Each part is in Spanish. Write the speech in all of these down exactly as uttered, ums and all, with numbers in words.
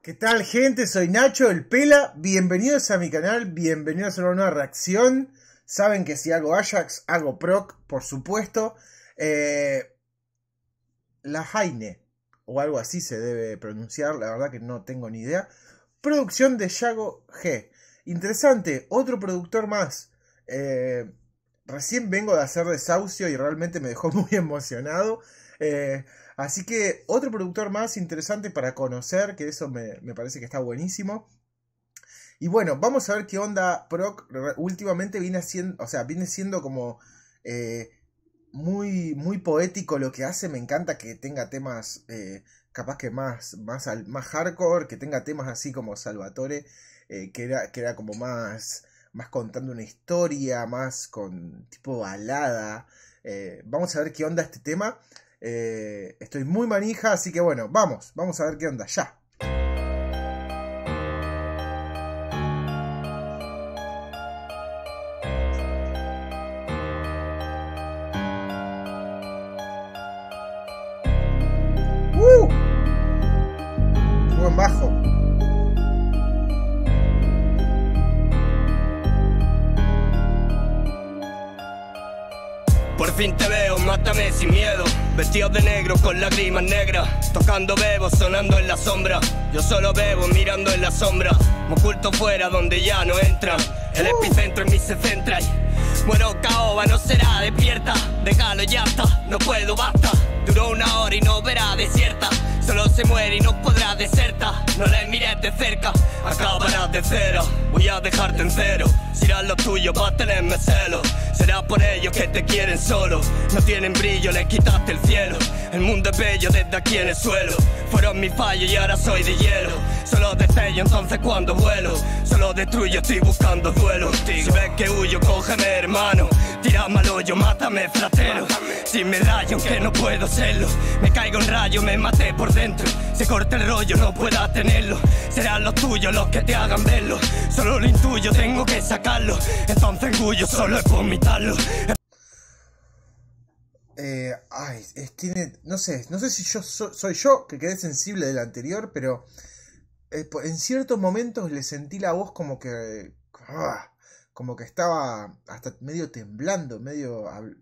¿Qué tal, gente? Soy Nacho, el Pela. Bienvenidos a mi canal, bienvenidos a una nueva reacción. Saben que si hago Ajax, hago Proc, por supuesto. Eh, la Jaine, o algo así se debe pronunciar, la verdad que no tengo ni idea. Producción de Yago G. Interesante, otro productor más. Eh, recién vengo de hacer Desahucio y realmente me dejó muy emocionado. Eh, así que otro productor más interesante para conocer, que eso me, me parece que está buenísimo. Y bueno, vamos a ver qué onda Proc. Últimamente viene siendo, o sea, viene siendo como eh, muy, muy poético lo que hace. Me encanta que tenga temas eh, capaz que más, más, más hardcore, que tenga temas así como Salvatore, eh, que, era, que era como más, más contando una historia, más con tipo balada. Eh, vamos a ver qué onda este tema. Eh, estoy muy manija, así que bueno, vamos, vamos a ver qué onda, ya. ¡Uh! ¡Qué buen bajo! Por fin te veo, mátame sin miedo. Vestido de negro con lágrimas negras. Tocando bebo, sonando en la sombra. Yo solo bebo, mirando en la sombra. Me oculto fuera donde ya no entran. El epicentro en mí se centra y muero caoba, no será despierta. Déjalo ya está, no puedo, basta. Duró una hora y no verá desierta. Solo se muere y no podrá deserta. No le mires de cerca, acabarás de cero. Voy a dejarte en cero. Si irás lo tuyo va a tenerme celo. Será por ellos que te quieren solo. No tienen brillo, les quitaste el cielo. El mundo es bello desde aquí en el suelo. Fueron mis fallos y ahora soy de hielo. Solo destello entonces cuando vuelo. Solo destruyo, estoy buscando duelo. Si ves que huyo, cógeme hermano. Tírame al hoyo, mátame fratero. Si me rayo aunque no puedo serlo. Me caigo en rayo, me maté por dentro. Se corta el rollo, no pueda tenerlo. Serán los tuyos los que te hagan verlo. Solo lo intuyo, tengo que sacarlo. Entonces engullo, solo es vomitarlo. Eh, ay, es, tiene, no sé, no sé si yo so, soy yo que quedé sensible del anterior, pero eh, en ciertos momentos le sentí la voz como que, ah, como que estaba hasta medio temblando, medio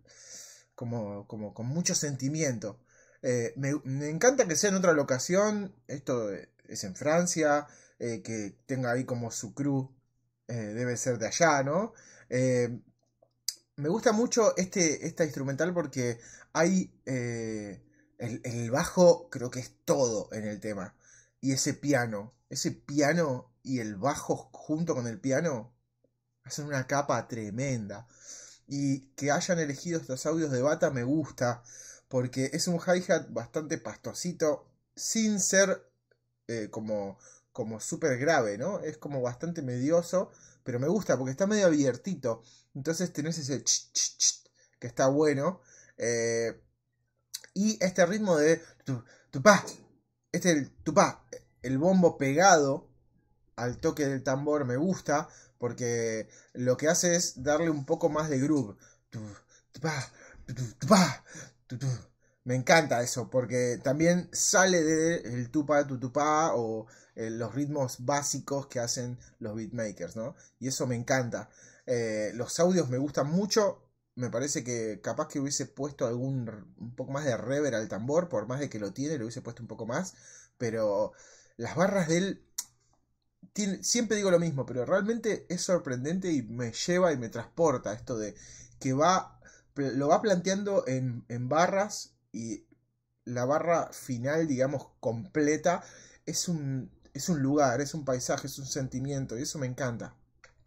como, como con mucho sentimiento. Eh, me, me encanta que sea en otra locación, esto es en Francia, eh, que tenga ahí como su crew, eh, debe ser de allá, ¿no? Eh, Me gusta mucho este, esta instrumental porque hay eh, el, el bajo, creo que es todo en el tema. Y ese piano, ese piano y el bajo junto con el piano hacen una capa tremenda. Y que hayan elegido estos audios de Bata me gusta porque es un hi-hat bastante pastosito sin ser eh, como, como súper grave, ¿no? Es como bastante medioso, pero me gusta porque está medio abiertito. Entonces tenés ese ch, ch, ch, que está bueno. Eh, y este ritmo de tu, tupá. Este el tupá. El bombo pegado al toque del tambor me gusta. Porque lo que hace es darle un poco más de groove. Tu, tupá, tu, tupá, tu, tu. Me encanta eso. Porque también sale del tupá, tu, tupá. O eh, los ritmos básicos que hacen los beatmakers, ¿no? Y eso me encanta. Eh, los audios me gustan mucho. Me parece que capaz que hubiese puesto algún un poco más de reverb al tambor. Por más de que lo tiene, lo hubiese puesto un poco más. Pero las barras de él tiene, siempre digo lo mismo, pero realmente es sorprendente y me lleva y me transporta. Esto de que va lo va planteando en, en barras. Y la barra final, digamos, completa es un, es un lugar, es un paisaje, es un sentimiento. Y eso me encanta.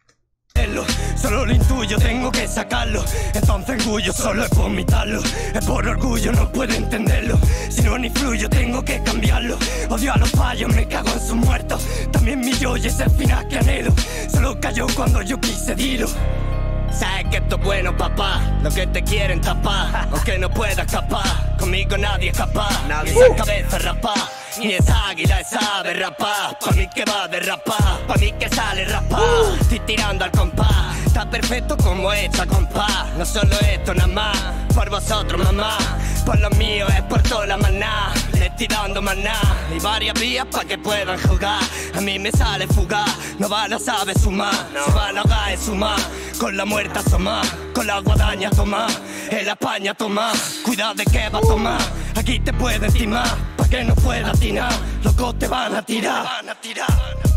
Solo lo intuyo, tengo que sacarlo. Entonces engullo, solo es vomitarlo. Es por orgullo, no puedo entenderlo. Si no ni fluyo, tengo que cambiarlo. Odio a los fallos, me cago en sus muertos. También mi yo y ese final que anhelo. Solo cayó cuando yo quise dilo. Sabes que esto es bueno, papá. Lo que te quieren tapar, aunque no pueda escapar. Conmigo nadie es capaz. Nadie. Esa cabeza rapa. Ni esa águila es ave rapaz. Pa' mí que va a derrapar. Pa' mí que sale rapaz. Estoy tirando al compás. está perfecto como hecha, compás. No solo esto nada más, por vosotros mamá, por los míos es por toda la maná. Le estoy dando maná y varias vías pa' que puedan jugar. A mí me sale fugaz, no va la sabe sumar, se va la gae sumar. Con la muerta asomar, con la guadaña tomar, en la paña tomar, cuidado de que va a tomar. Aquí te pueden timar, pa' que no pueda atinar, locos te van a tirar, van a tirar.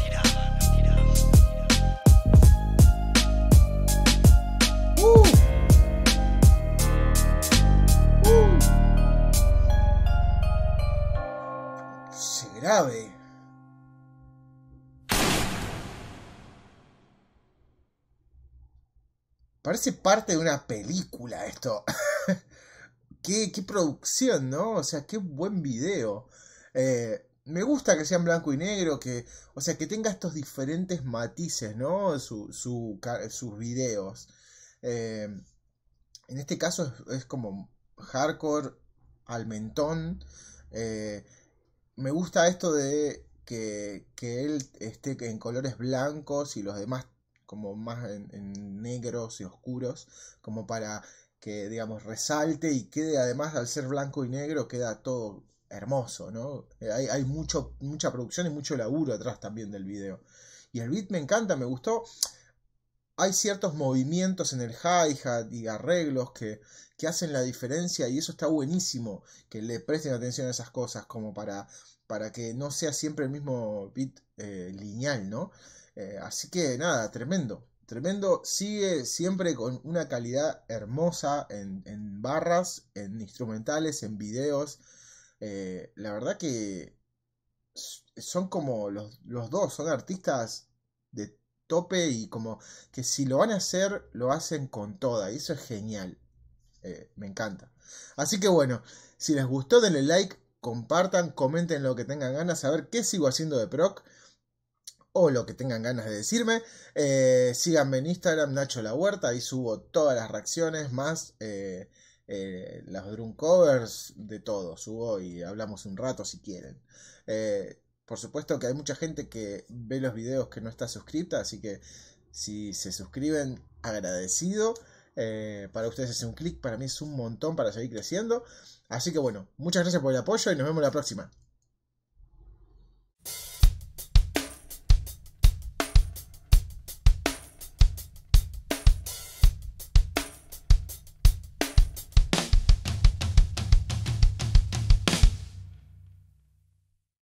Uh. Uh. Se grave. Parece parte de una película esto. qué, qué producción, ¿no? O sea, qué buen video. Eh, me gusta que sea en blanco y negro, que, o sea, que tenga estos diferentes matices, ¿no? Su, su, sus videos. Eh, en este caso es, es como hardcore al mentón. Eh, me gusta esto de que, que él esté en colores blancos y los demás como más en, en negros y oscuros, como para que, digamos, resalte y quede, además, al ser blanco y negro, queda todo hermoso, ¿no? Hay, hay mucho, mucha producción y mucho laburo atrás también del video. Y el beat me encanta, me gustó. Hay ciertos movimientos en el hi-hat y arreglos que, que hacen la diferencia, y eso está buenísimo, que le presten atención a esas cosas, como para, para que no sea siempre el mismo beat eh, lineal, ¿no? Eh, así que nada, tremendo, tremendo, sigue siempre con una calidad hermosa en, en barras, en instrumentales, en videos. Eh, la verdad que son como los, los dos, son artistas de tope y como que si lo van a hacer, lo hacen con toda, y eso es genial. Eh, me encanta. Así que bueno, si les gustó denle like, compartan, comenten lo que tengan ganas, a ver qué sigo haciendo de proc o lo que tengan ganas de decirme. Eh, síganme en Instagram, Nacho La Huerta, ahí subo todas las reacciones, más eh, eh, las drum covers, de todo, subo y hablamos un rato si quieren. Eh, por supuesto que hay mucha gente que ve los videos que no está suscrita, así que si se suscriben, agradecido. Eh, para ustedes es un clic, para mí es un montón para seguir creciendo. Así que bueno, muchas gracias por el apoyo y nos vemos la próxima.